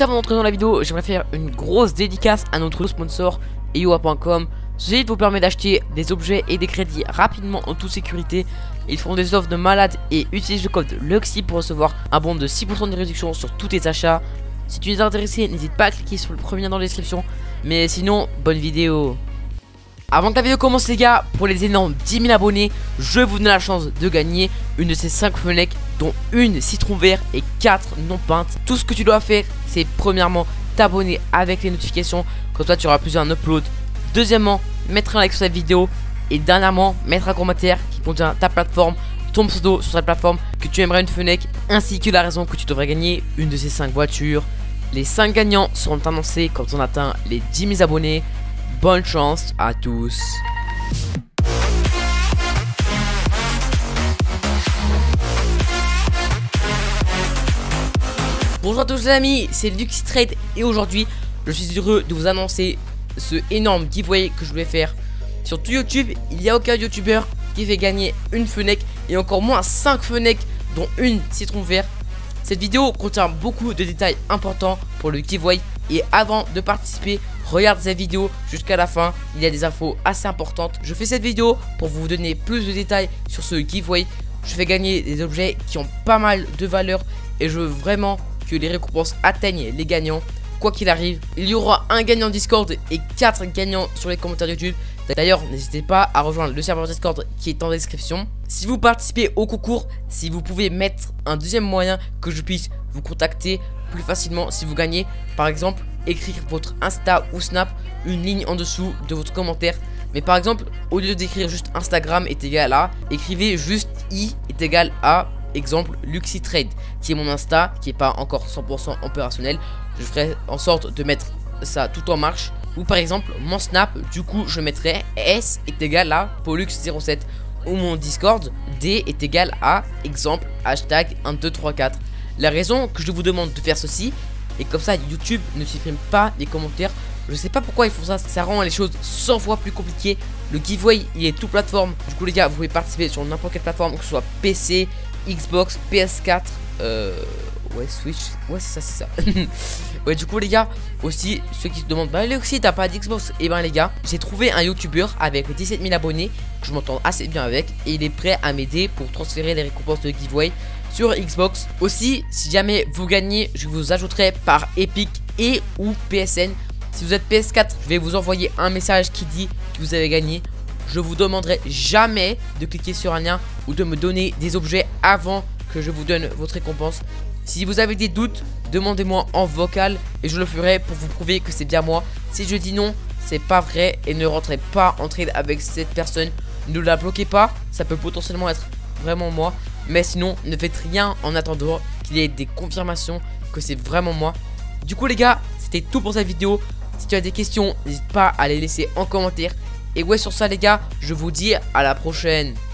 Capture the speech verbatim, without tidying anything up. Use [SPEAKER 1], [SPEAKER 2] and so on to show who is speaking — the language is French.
[SPEAKER 1] Juste avant d'entrer dans la vidéo, j'aimerais faire une grosse dédicace à notre sponsor E U A point com. Ce site vous permet d'acheter des objets et des crédits rapidement en toute sécurité. Ils font des offres de malades et utilise le code LUXY pour recevoir un bon de six pour cent de réduction sur tous tes achats. Si tu es intéressé, n'hésite pas à cliquer sur le premier lien dans la description. Mais sinon, bonne vidéo. Avant que la vidéo commence les gars, pour les énormes dix mille abonnés, je vous donne la chance de gagner une de ces cinq fenêtres, dont une citron vert et quatre non peintes. Tout ce que tu dois faire, c'est premièrement t'abonner avec les notifications, comme ça tu auras plus un upload. Deuxièmement, mettre un like sur cette vidéo. Et dernièrement, mettre un commentaire qui contient ta plateforme, ton pseudo sur cette plateforme, que tu aimerais une fenêtre, ainsi que la raison que tu devrais gagner une de ces cinq voitures. Les cinq gagnants seront annoncés quand on atteint les dix mille abonnés. Bonne chance à tous. Bonjour à tous les amis, c'est LuxyTrade et aujourd'hui je suis heureux de vous annoncer ce énorme giveaway que je voulais faire. Sur tout YouTube, il n'y a aucun youtubeur qui fait gagner une fenêtre et encore moins cinq fenêtres dont une citron vert. Cette vidéo contient beaucoup de détails importants pour le giveaway et avant de participer, regarde cette vidéo jusqu'à la fin, il y a des infos assez importantes. Je fais cette vidéo pour vous donner plus de détails sur ce giveaway. Je fais gagner des objets qui ont pas mal de valeur et je veux vraiment que les récompenses atteignent les gagnants. Quoi qu'il arrive, il y aura un gagnant Discord et quatre gagnants sur les commentaires YouTube. D'ailleurs, n'hésitez pas à rejoindre le serveur Discord qui est en description. Si vous participez au concours, si vous pouvez mettre un deuxième moyen que je puisse vous contacter plus facilement si vous gagnez, par exemple, écrire votre Insta ou Snap, une ligne en dessous de votre commentaire. Mais par exemple, au lieu d'écrire juste Instagram est égal à, écrivez juste I est égal à, exemple, LuxyTrade, qui est mon Insta, qui n'est pas encore cent pour cent opérationnel. Je ferai en sorte de mettre ça tout en marche. Ou par exemple mon Snap, du coup je mettrai S est égal à Pollux zéro sept. Ou mon Discord, D est égal à exemple hashtag un deux trois quatre. La raison que je vous demande de faire ceci, et comme ça YouTube ne supprime pas les commentaires. Je sais pas pourquoi ils font ça, ça rend les choses cent fois plus compliquées. Le giveaway il est tout plateforme. Du coup les gars, vous pouvez participer sur n'importe quelle plateforme, que ce soit P C, Xbox, P S quatre, euh... ouais, Switch, ouais c'est ça, c'est ça. Ouais, du coup les gars, aussi ceux qui se demandent, bah Luxy t'as pas d'Xbox? Et ben les gars, j'ai trouvé un youtubeur avec dix-sept mille abonnés, que je m'entends assez bien avec, et il est prêt à m'aider pour transférer les récompenses de giveaway sur Xbox. Aussi, si jamais vous gagnez, je vous ajouterai par Epic et ou P S N. Si vous êtes P S quatre, je vais vous envoyer un message qui dit que vous avez gagné. Je vous demanderai jamais de cliquer sur un lien ou de me donner des objets avant que je vous donne votre récompense. Si vous avez des doutes, demandez-moi en vocal et je le ferai pour vous prouver que c'est bien moi. Si je dis non, c'est pas vrai et ne rentrez pas en trade avec cette personne. Ne la bloquez pas, ça peut potentiellement être vraiment moi. Mais sinon, ne faites rien en attendant qu'il y ait des confirmations que c'est vraiment moi. Du coup les gars, c'était tout pour cette vidéo. Si tu as des questions, n'hésite pas à les laisser en commentaire. Et ouais, sur ça les gars, je vous dis à la prochaine.